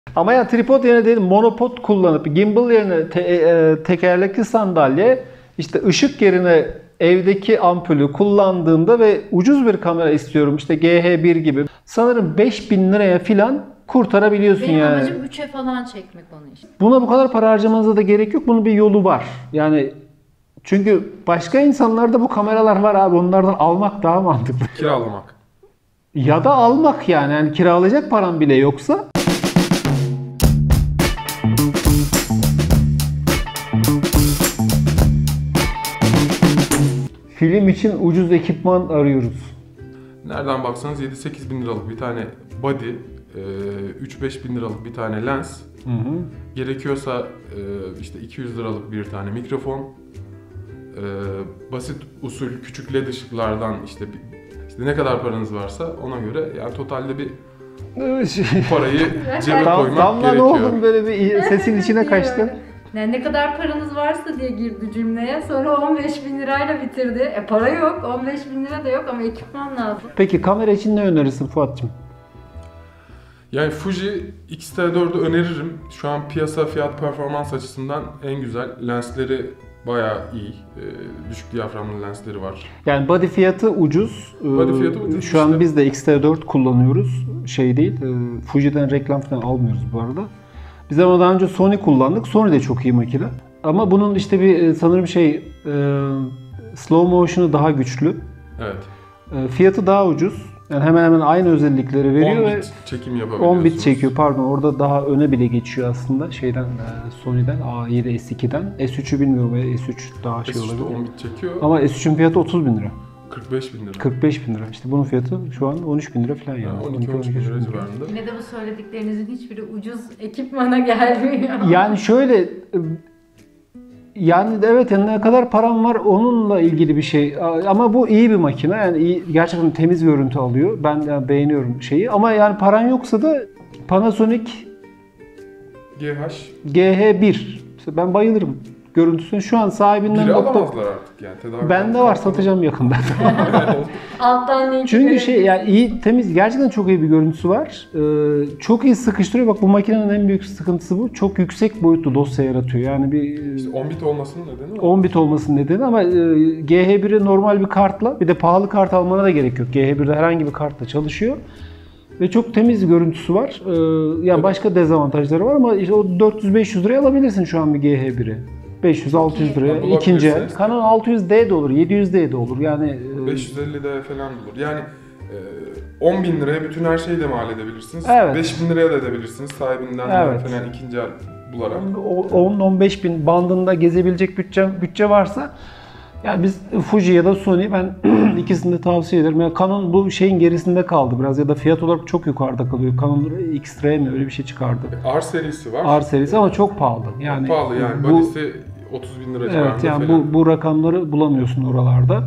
Ama ya tripod yerine değil, monopod kullanıp gimbal yerine tekerlekli sandalye, işte ışık yerine evdeki ampulü kullandığında ve ucuz bir kamera istiyorum, işte GH1 gibi. Sanırım 5.000 liraya filan kurtarabiliyorsun. Benim yani. amacım 3'e falan çekmek onu işte. Buna bu kadar para harcamanıza da gerek yok. Bunun bir yolu var. Yani çünkü başka insanlarda bu kameralar var abi. Onlardan almak daha mantıklı. Kiralamak. Ya da almak yani. Yani kiralayacak param bile yoksa. Film için ucuz ekipman arıyoruz. Nereden baksanız 7-8 bin liralık bir tane body, 3-5 bin liralık bir tane lens, gerekiyorsa işte 200 liralık bir tane mikrofon, basit usul küçük led ışıklardan işte ne kadar paranız varsa ona göre yani totalde bir parayı cebe koymak Damla ne gerekiyor. oldun böyle bir sesin içine kaçtın. Yani ne kadar paranız varsa diye girdi cümleye. Sonra 15 bin lirayla bitirdi. Para yok, 15 bin lira da yok ama ekipman lazım. Peki kamera için ne önerirsin Fuat'cığım? Yani Fuji X-T4'ü öneririm. Şu an piyasa fiyat performans açısından en güzel. Lensleri bayağı iyi. Düşük diyaframlı lensleri var. Yani body fiyatı ucuz. Body fiyatı ucuz Şu an işte. biz de X-T4 kullanıyoruz. Şey değil. Fuji'den reklam falan almıyoruz bu arada. Biz ama daha önce Sony kullandık. Sony de çok iyi makine. Ama bunun işte bir sanırım slow motion'u daha güçlü. Evet. Fiyatı daha ucuz. Yani hemen hemen aynı özellikleri veriyor 10 ve bit çekim yapabiliyorsunuz. 10 bit çekiyor pardon. Orada daha öne bile geçiyor aslında Sony'den A7S2'den. S3'ü bilmiyorum. S3 daha şey S3'te olabilir. 10 bit çekiyor. Ama S3'ün fiyatı 30 bin lira. 45 bin lira. 45 bin lira. İşte bunun fiyatı şu an 13 bin lira falan yani. 12-13 bin lira civarında. Yine de bu söylediklerinizin hiçbiri ucuz ekipmana gelmiyor. Yani şöyle yani evet yani ne kadar param var onunla ilgili bir şey. Ama bu iyi bir makine. Yani iyi, gerçekten temiz görüntü alıyor. Ben yani beğeniyorum şeyi. Ama yani paran yoksa da Panasonic GH1. İşte ben bayılırım görüntüsüne. Şu an sahibinden Biri alamazlar artık yani. Tedavi bende var, satacağım yakında. Alttan linki Çünkü verelim. yani iyi, temiz, gerçekten çok iyi bir görüntüsü var. Çok iyi sıkıştırıyor. Bak bu makinenin en büyük sıkıntısı bu. Çok yüksek boyutlu dosya yaratıyor. Yani bir İşte 10 bit olmasının nedeni o. 10 bit olmasının nedeni ama GH1'i normal bir kartla, bir de pahalı kart almana da gerek yok. GH1'de herhangi bir kartla çalışıyor. Ve çok temiz bir görüntüsü var. Yani Evet. başka dezavantajları var ama işte o 400-500 liraya alabilirsin şu an bir GH1'i. 500-600 liraya Bulabilirsiniz. ikinci el. Canon 600D de olur, 700D de olur. Yani 550'de falan olur. Yani 10 bin liraya bütün her şeyi de mi halledebilirsiniz? Evet. 5 bin liraya da edebilirsiniz sahibinden Evet. falan ikinci el bularak. 10-15 bin bandında gezebilecek bütçe varsa yani biz Fuji ya da Sony ben ikisini de tavsiye ederim. Yani Canon bu şeyin gerisinde kaldı biraz ya da fiyat olarak çok yukarıda kalıyor. Canon X-Ray mi öyle bir şey çıkardı. R serisi var. R serisi ama çok pahalı. Yani pahalı yani. bu, Body'si 30 bin lira civarında evet yani falan. bu rakamları bulamıyorsun oralarda.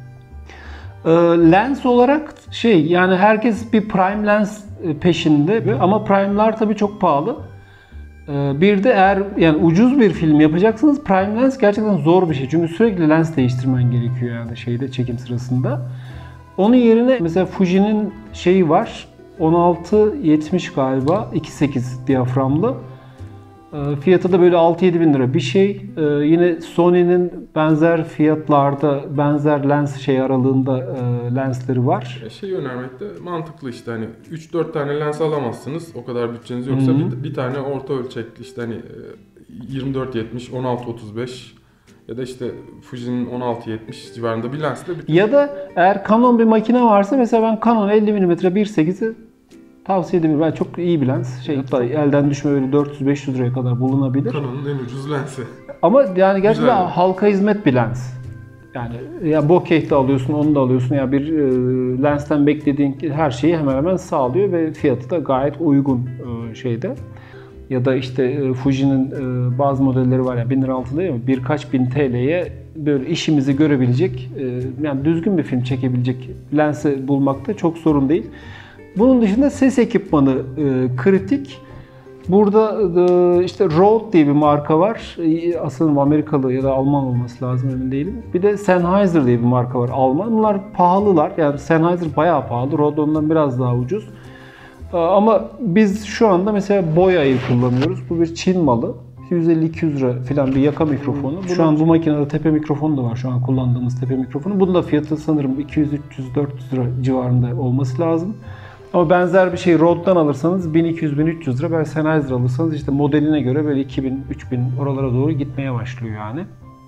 Lens olarak yani herkes bir prime lens peşinde ama prime'lar tabii çok pahalı. Bir de eğer yani ucuz bir film yapacaksınız prime lens gerçekten zor bir şey. Çünkü sürekli lens değiştirmen gerekiyor yani çekim sırasında. Onun yerine mesela Fuji'nin şeyi var. 16-70 galiba 2.8 diyaframlı. Fiyatı da böyle 6-7 bin lira bir şey. Yine Sony'nin benzer fiyatlarda, benzer lens aralığında lensleri var. Şey önermek de mantıklı işte hani 3-4 tane lens alamazsınız o kadar bütçeniz yoksa bir tane orta ölçekli işte hani 24-70, 16-35 ya da işte Fuji'nin 16-70 civarında bir lensle bütün... Ya da eğer Canon bir makine varsa mesela ben Canon 50 mm 1.8'i tavsiye edebilirim. Yani çok iyi bir lens. Hatta elden düşme böyle 400-500 liraya kadar bulunabilir. Canon'un en ucuz lensi. Ama yani gerçekten Güzel. halka hizmet bir lens. Yani ya bokeh de alıyorsun, onu da alıyorsun. Ya bir lensten beklediğin her şeyi hemen hemen sağlıyor ve fiyatı da gayet uygun şeyde. Ya da işte Fuji'nin bazı modelleri var ya 1000 lira altı değil mi? Birkaç bin TL'ye böyle işimizi görebilecek, yani düzgün bir film çekebilecek lensi bulmakta çok sorun değil. Bunun dışında ses ekipmanı kritik. Burada işte Rode diye bir marka var. Aslında Amerikalı ya da Alman olması lazım emin değilim. Bir de Sennheiser diye bir marka var Alman. Bunlar pahalılar. Yani Sennheiser bayağı pahalı. Rode ondan biraz daha ucuz. Ama biz şu anda mesela Boya'yı kullanıyoruz. Bu bir Çin malı. 150-200 lira falan bir yaka mikrofonu. Şu an bu makinede tepe mikrofonu da var. Şu an kullandığımız tepe mikrofonu. Bunun da fiyatı sanırım 200-300-400 lira civarında olması lazım. Ama benzer bir şey Rode'dan alırsanız 1200-1300 lira. Belki Sennheiser alırsanız işte modeline göre böyle 2000-3000 oralara doğru gitmeye başlıyor yani.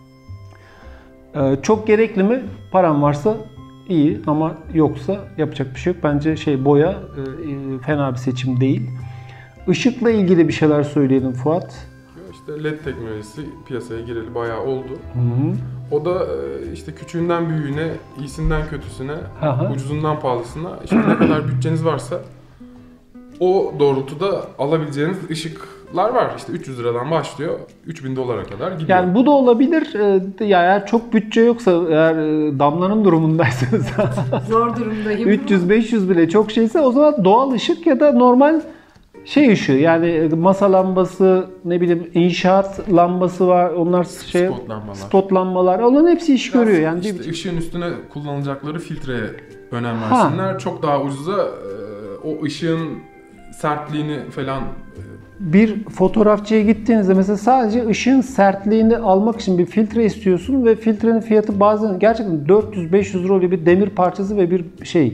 Çok gerekli mi? Param varsa iyi ama yoksa yapacak bir şey yok. Bence Boya fena bir seçim değil. Işıkla ilgili bir şeyler söyleyelim Fuat. İşte LED teknolojisi piyasaya gireli bayağı oldu. Hı-hı. O da işte küçüğünden büyüğüne, iyisinden kötüsüne, Aha. ucuzundan pahalısına işte ne kadar bütçeniz varsa o doğrultuda alabileceğiniz ışıklar var. İşte 300 liradan başlıyor, 3000 dolara kadar gidiyor. Yani bu da olabilir. Ya eğer çok bütçe yoksa, eğer Damla'nın durumundaysanız zor durumdayım. 300-500 bile çok şeyse o zaman doğal ışık ya da normal ışığı yani masa lambası, ne bileyim inşaat lambası var. Onlar spot lambalar. Onların hepsi iş görüyor yani. İşte ışığın üstüne kullanılacakları filtreye önem versinler. Çok daha ucuza o ışığın sertliğini falan. Bir fotoğrafçıya gittiğinizde mesela sadece ışığın sertliğini almak için bir filtre istiyorsun ve filtrenin fiyatı bazen gerçekten 400-500 lira oluyor, bir demir parçası ve bir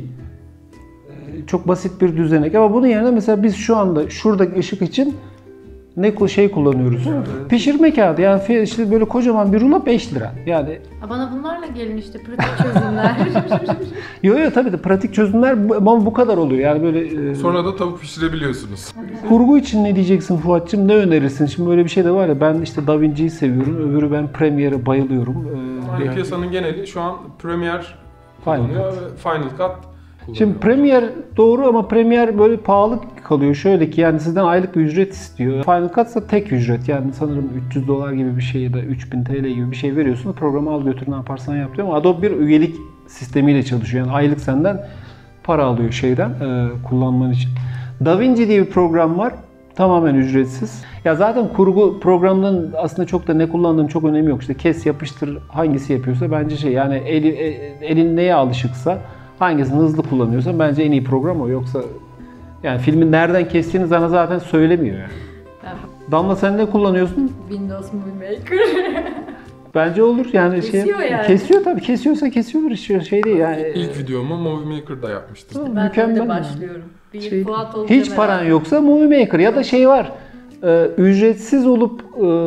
çok basit bir düzenek. Ama bunun yerine mesela biz şu anda şuradaki ışık için kullanıyoruz. Pişirme kağıdı. Yani işte böyle kocaman bir rulo 5 lira. Yani bana bunlarla gelin işte pratik çözümler. Yo tabii de pratik çözümler ama bu kadar oluyor. Yani böyle sonra da tavuk pişirebiliyorsunuz. Kurgu için ne diyeceksin Fuat'cığım? Ne önerirsin? Şimdi böyle bir şey de var ya, ben işte DaVinci'yi seviyorum. Öbürü ben Premiere'e bayılıyorum. Yani piyasanın geneli şu an Premiere kullanıyor ve Final Cut. Şimdi Premiere doğru ama Premiere böyle pahalı kalıyor. Şöyle ki yani sizden aylık bir ücret istiyor. Final Cut ise tek ücret. Yani sanırım 300 dolar gibi bir şey ya da 3000 TL gibi bir şey veriyorsunuz. Programı al götür ne yaparsan yap diyor ama Adobe bir üyelik sistemiyle çalışıyor. Yani aylık senden para alıyor kullanman için. DaVinci diye bir program var. Tamamen ücretsiz. Ya zaten kurgu programının aslında çok da ne kullandığım çok önemi yok. İşte kes yapıştır, hangisi yapıyorsa bence yani elin neye alışıksa, hangisini hızlı kullanıyorsan bence en iyi program o. Yoksa yani filmin nereden kestiğini sana zaten söylemiyor yani. Damla sen ne kullanıyorsun? Windows Movie Maker. Bence olur yani kesiyor yani. Kesiyor tabii, kesiyorsa kesiyordur değil yani. İlk videomu Movie Maker'da yapmıştım. Ben mükemmel. De başlıyorum. Hiç paran yoksa Movie Maker ya da var. Ücretsiz olup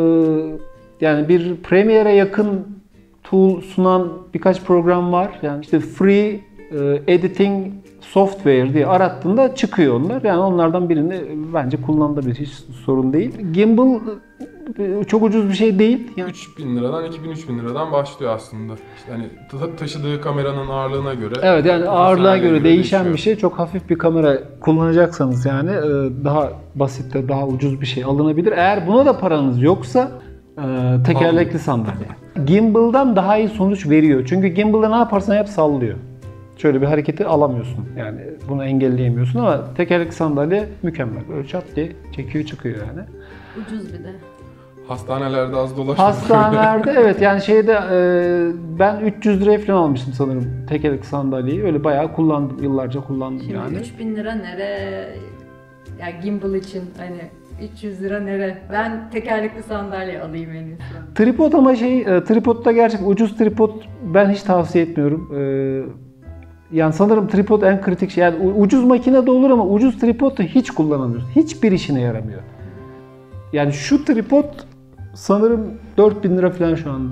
yani bir Premiere'e yakın tool sunan birkaç program var. Yani işte free editing software diye arattığında çıkıyor onlar. Yani onlardan birini bence kullanılabilir. Hiç sorun değil. Gimbal çok ucuz bir şey değil. Yani 3000 liradan 2000-3000 liradan başlıyor aslında. İşte hani taşıdığı kameranın ağırlığına göre. Evet yani ağırlığa göre değişen bir şey. Çok hafif bir kamera kullanacaksanız yani daha basit de daha ucuz bir şey alınabilir. Eğer buna da paranız yoksa tekerlekli sandalye. Gimbal'dan daha iyi sonuç veriyor. Çünkü gimbal'da ne yaparsan yap sallıyor. Şöyle bir hareketi alamıyorsun. Yani bunu engelleyemiyorsun ama tekerlekli sandalye mükemmel. Böyle çat diye çekiyor çıkıyor yani. Ucuz bir de. Hastanelerde az dolaşıyor. Hastanelerde evet yani ben 300 liraya falan almıştım sanırım tekerlekli sandalyeyi. Öyle bayağı kullandım. Yıllarca kullandım. Şimdi yani. 3000 lira nere? Ya gimbal için hani 300 lira nere? Ben tekerlekli sandalye alayım en iyisi. Tripod ama tripodda gerçekten ucuz tripod ben hiç tavsiye etmiyorum. Yani sanırım tripod en kritik şey. Yani ucuz makine de olur ama ucuz tripod da hiç kullanamıyorsun. Hiçbir işine yaramıyor. Yani şu tripod sanırım 4000 lira falan şu anda.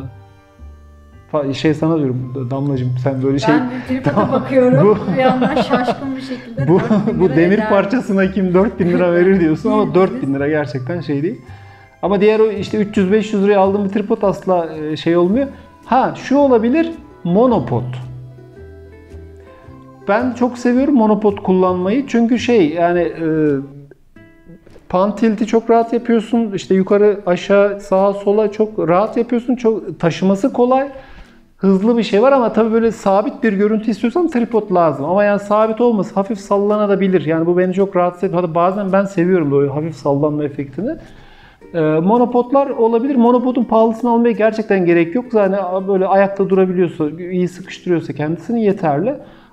Sana diyorum Damlacığım sen böyle Ben bir tripoda bakıyorum. Bir yandan şaşkın bir şekilde bu demir parçasına kim 4000 lira verir diyorsun ama 4000 lira gerçekten değil. Ama diğer o işte 300-500 liraya aldığım bir tripod asla olmuyor. Şu olabilir, monopod. Ben çok seviyorum monopod kullanmayı çünkü yani pan tilti çok rahat yapıyorsun. İşte yukarı aşağı sağa sola çok rahat yapıyorsun. Çok taşıması kolay. Hızlı bir şey var ama tabii böyle sabit bir görüntü istiyorsan tripod lazım. Ama yani sabit olması hafif sallanabilir. Yani bu beni çok rahatsız ediyor. Hatta bazen ben seviyorum böyle hafif sallanma efektini. Monopodlar olabilir. Monopodun pahalısını almaya gerçekten gerek yok. Yani böyle ayakta durabiliyorsa, iyi sıkıştırıyorsa kendisini yeterli.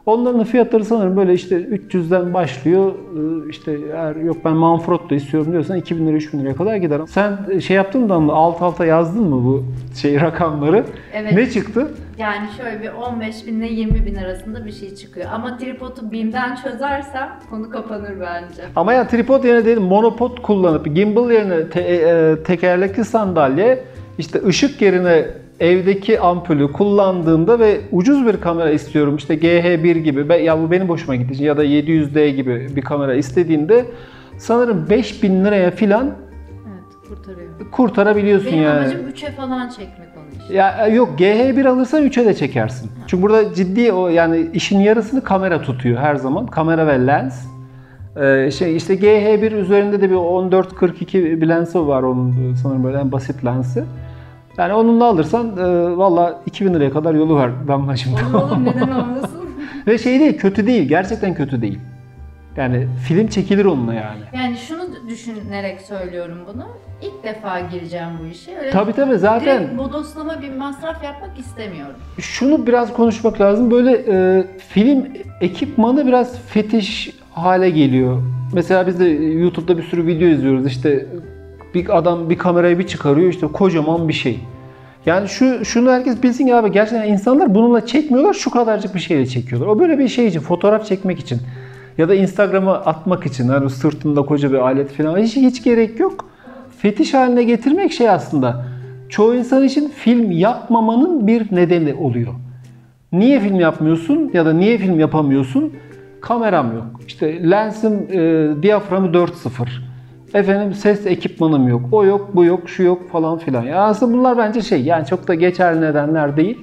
Onların da fiyatları sanırım böyle işte 300'den başlıyor. İşte eğer yok ben Manfrotto istiyorum diyorsan 2000 lira 3000 liraya kadar gider. Sen şey yaptın da alt alta yazdın mı bu rakamları? Evet. Ne çıktı? Yani şöyle bir 15.000 ile 20.000 arasında bir şey çıkıyor. Ama tripodu BİM'den çözersem konu kapanır bence. Ama ya tripod yerine değil monopod kullanıp gimbal yerine tekerlekli sandalye, işte ışık yerine evdeki ampulü kullandığında ve ucuz bir kamera istiyorum işte GH1 gibi ya bu benim hoşuma gitti ya da 700D gibi bir kamera istediğinde sanırım 5000 liraya filan kurtarabiliyorsun benim yani. Benim amacım 3'e falan çekmek onu işte. Ya yok GH1 alırsan 3'e de çekersin. Çünkü burada ciddi o yani işin yarısını kamera tutuyor her zaman. Kamera ve lens. İşte GH1 üzerinde de bir 14-42 bir lensi var onun sanırım böyle en basit lensi. Yani onunla alırsan valla 2000 liraya kadar yolu var Damlacığım. Olur neden olmasın? Ve şey değil, kötü değil. Gerçekten kötü değil. Yani film çekilir onunla yani. Yani şunu düşünerek söylüyorum bunu. İlk defa gireceğim bu işe. Öyle Tabii zaten. Direkt bodoslama bir masraf yapmak istemiyorum. Şunu biraz konuşmak lazım. Böyle film ekipmanı biraz fetiş hale geliyor. Mesela biz de YouTube'da bir sürü video izliyoruz. İşte bir adam bir kamerayı bir çıkarıyor işte kocaman bir şey. Yani şunu herkes bilsin ya abi gerçekten insanlar bununla çekmiyorlar şu kadarcık bir şeyle çekiyorlar. O böyle bir şey için fotoğraf çekmek için ya da Instagram'a atmak için hani sırtında koca bir alet falan hiç gerek yok. Fetiş haline getirmek şey aslında çoğu insan için film yapmamanın bir nedeni oluyor. Niye film yapmıyorsun ya da niye film yapamıyorsun? Kameram yok. İşte lensim diyaframı 4.0. Efendim ses ekipmanım yok. O yok, bu yok, şu yok falan filan. Ya aslında bunlar bence şey yani çok da geçerli nedenler değil.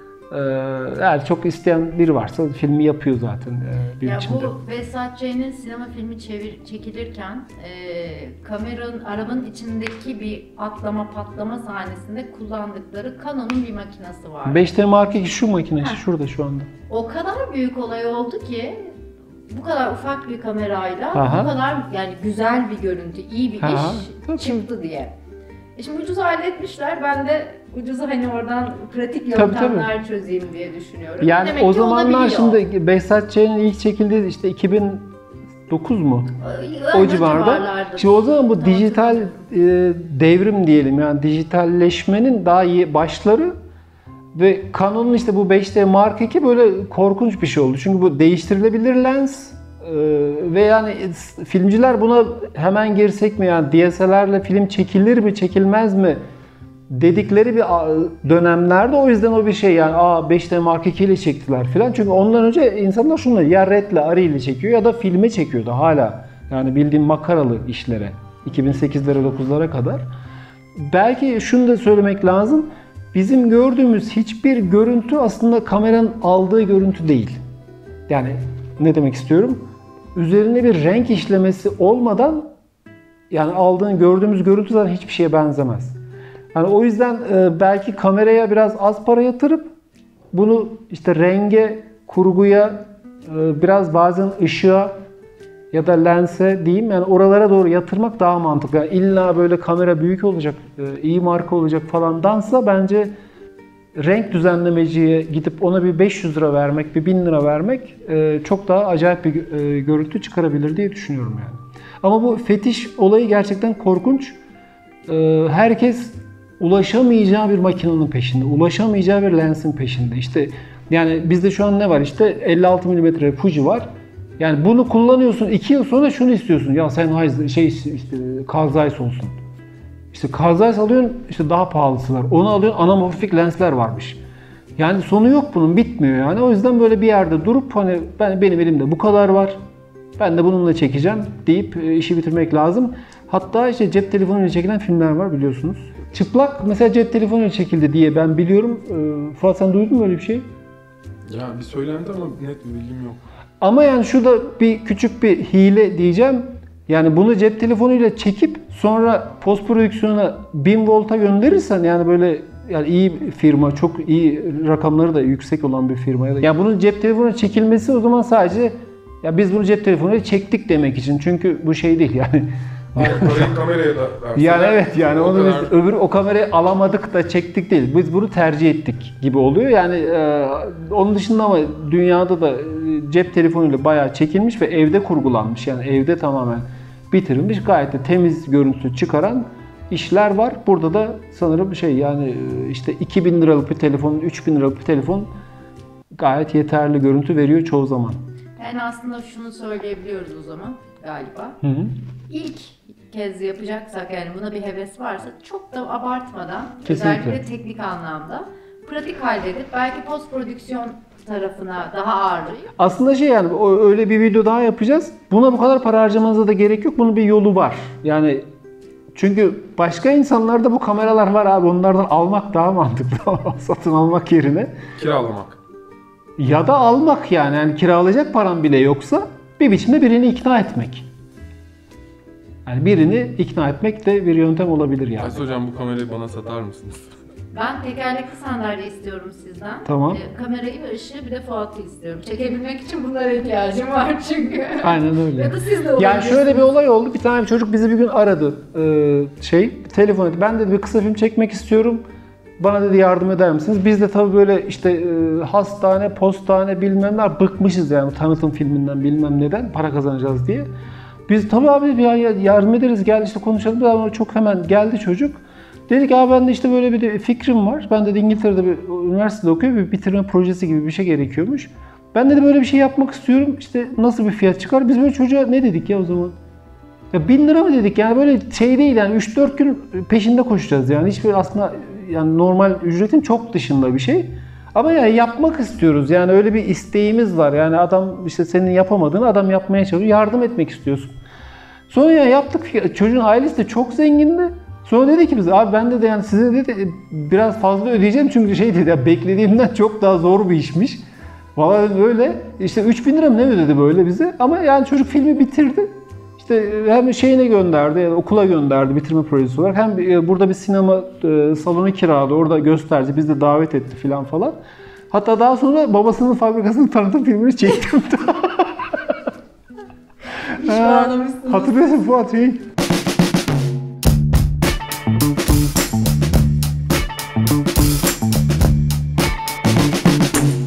Eğer çok isteyen biri varsa filmi yapıyor zaten bir ya biçimde. Bu Behzat Ç'nin sinema filmi çekilirken arabanın içindeki bir atlama patlama sahnesinde kullandıkları Canon'un bir makinesi var. 5D Mark II şu makinesi şurada şu anda. O kadar büyük olay oldu ki bu kadar ufak bir kamerayla bu kadar yani güzel bir görüntü, iyi bir iş çıktı diye. Şimdi ucuz halletmişler. Ben de ucuzu hani oradan pratik yöntemler çözeyim diye düşünüyorum. Yani demek o ki zamanlar olabiliyor. şimdi Behzat Ç'nin ilk çekildiği işte 2009 mu? O civarda. Şimdi o zaman bu dijital devrim diyelim yani dijitalleşmenin daha iyi başları ve Canon'un işte bu 5D Mark II böyle korkunç bir şey oldu. Çünkü bu değiştirilebilir lens ve yani filmciler buna hemen girsek mi yani DSLR'le film çekilir mi çekilmez mi dedikleri bir dönemlerde o yüzden o bir şey yani 5D Mark II ile çektiler filan. Çünkü ondan önce insanlar şunu ya RED'le ARRI ile çekiyor ya da filme çekiyordu hala. Yani bildiğim makaralı işlere 2008'lere 9'lara kadar. Belki şunu da söylemek lazım. Bizim gördüğümüz hiçbir görüntü aslında kameranın aldığı görüntü değil. Yani ne demek istiyorum? Üzerine bir renk işlemesi olmadan yani gördüğümüz görüntü zaten hiçbir şeye benzemez. Yani o yüzden belki kameraya biraz az para yatırıp bunu işte renge, kurguya, biraz bazen ışığa ya da lense diyeyim yani oralara doğru yatırmak daha mantıklı. Yani illa böyle kamera büyük olacak, iyi marka olacak falandansa bence renk düzenlemeciye gidip ona bir 500 lira vermek, bir 1000 lira vermek çok daha acayip bir görüntü çıkarabilir diye düşünüyorum yani. Ama bu fetiş olayı gerçekten korkunç. Herkes ulaşamayacağı bir makinenin peşinde, ulaşamayacağı bir lensin peşinde. İşte yani bizde şu an ne var? İşte 56 mm Fuji var. Yani bunu kullanıyorsun 2 yıl sonra şunu istiyorsun. Ya sen işte Carl Zeiss olsun. İşte Carl Zeiss alıyorsun işte daha pahalısı var. Onu alıyorsun anamorfik lensler varmış. Yani sonu yok bunun bitmiyor yani. O yüzden böyle bir yerde durup hani benim elimde bu kadar var. Ben de bununla çekeceğim deyip işi bitirmek lazım. Hatta işte cep telefonuyla çekilen filmler var biliyorsunuz. Çıplak mesela cep telefonuyla çekildi diye ben biliyorum. Fuat sen duydun mu öyle bir şey? Ya bir söylenti ama net bir bilgim yok. Ama yani şurada bir küçük bir hile diyeceğim. Yani bunu cep telefonuyla çekip sonra post prodüksiyona 1000 volta gönderirsen yani böyle yani iyi bir firma, çok iyi rakamları da yüksek olan bir firmaya da. Ya bunun cep telefonuyla çekilmesi o zaman sadece ya biz bunu cep telefonuyla çektik demek için. Çünkü bu şey değil yani. Parayı kameraya da verseler. Yani evet yani onu kadar... biz öbür o kamerayı alamadık da çektik değil. Biz bunu tercih ettik gibi oluyor. Yani onun dışında ama dünyada da cep telefonuyla bayağı çekilmiş ve evde kurgulanmış. Yani evde tamamen bitirilmiş. Gayet de temiz görüntü çıkaran işler var. Burada da sanırım yani işte 2000 liralık bir telefon, 3000 liralık bir telefon gayet yeterli görüntü veriyor çoğu zaman. Yani aslında şunu söyleyebiliyoruz o zaman galiba. Hı hı. İlk kez yapacaksak, yani buna bir heves varsa çok da abartmadan, Kesinlikle. özellikle teknik anlamda pratik halledip belki post prodüksiyon tarafına daha ağırlayıp. Aslında yani öyle bir video daha yapacağız. Buna bu kadar para harcamanıza da gerek yok. Bunun bir yolu var. Yani çünkü başka insanlarda bu kameralar var abi. Onlardan almak daha mantıklı. Satın almak yerine. Kiralamak. Ya da almak yani. Yani kiralayacak param bile yoksa bir biçimde birini ikna etmek. Yani birini ikna etmek de bir yöntem olabilir yani. Aziz hocam bu kamerayı bana satar mısınız? Ben tekerlekli sandalye istiyorum sizden. Tamam. Kamerayı ve ışığı bir de Fuat'ı istiyorum. Çekebilmek için bunlara ihtiyacım var çünkü. Aynen öyle. Ya da siz de Yani olabilirsiniz. şöyle bir olay oldu. Bir tane çocuk bizi bir gün aradı. Telefon etti. Ben dedi bir kısa film çekmek istiyorum. Bana dedi yardım eder misiniz? Biz de tabii böyle işte hastane, postane bilmem ne bıkmışız yani tanıtım filminden bilmem neden para kazanacağız diye. Biz tabii abi ya yardım ederiz gel işte konuşalım. Ama çok hemen geldi çocuk. Dedik abi ben de işte böyle bir fikrim var. Ben de İngiltere'de bir üniversitede okuyor, bir bitirme projesi gibi bir şey gerekiyormuş. Ben de böyle bir şey yapmak istiyorum. İşte nasıl bir fiyat çıkar? Biz böyle çocuğa ne dedik ya o zaman? Ya 1000 lira mı dedik? Yani böyle şey değil yani 3-4 gün peşinde koşacağız yani. Hiçbir aslında yani normal ücretin çok dışında bir şey. Ama yani yapmak istiyoruz. Yani öyle bir isteğimiz var. Yani adam işte senin yapamadığını adam yapmaya çalışıyor. Yardım etmek istiyorsun. Sonra ya yaptık. Çocuğun ailesi de çok zengindi. Sonra dedi ki bize abi ben de yani size dedi biraz fazla ödeyeceğim çünkü şey dedi ya beklediğimden çok daha zor bir işmiş. Vallahi öyle. İşte 3000 lira mı ne ödedi böyle bize? Ama yani çocuk filmi bitirdi. İşte hem şeyine gönderdi, yani okula gönderdi bitirme projesi olarak. Hem burada bir sinema salonu kiraladı, orada gösterdi, biz de davet etti falan. Hatta daha sonra babasının fabrikasının tanıtım filmini çektim. Pişman olmuşsunuz. Hatırlıyorsun Fuat